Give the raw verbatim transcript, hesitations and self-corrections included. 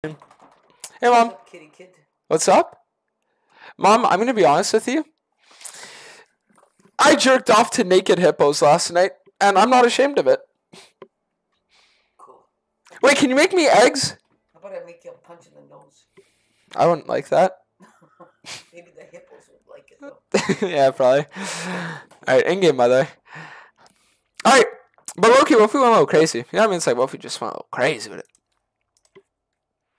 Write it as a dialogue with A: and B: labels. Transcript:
A: Hey, Mom.
B: What's up, kitty kid?
A: What's up? Mom, I'm going to be honest with you. I jerked off to naked hippos last night, and I'm not ashamed of it.
B: Cool.
A: Wait, can you make me eggs?
B: How about I make you a punch in the nose?
A: I wouldn't like that.
B: Maybe the hippos would like it, though.
A: Yeah, probably. Alright, in-game, by the way. Alright, but Loki, what if we went a little crazy? You know what I mean? It's like, what if we just went a little crazy with it?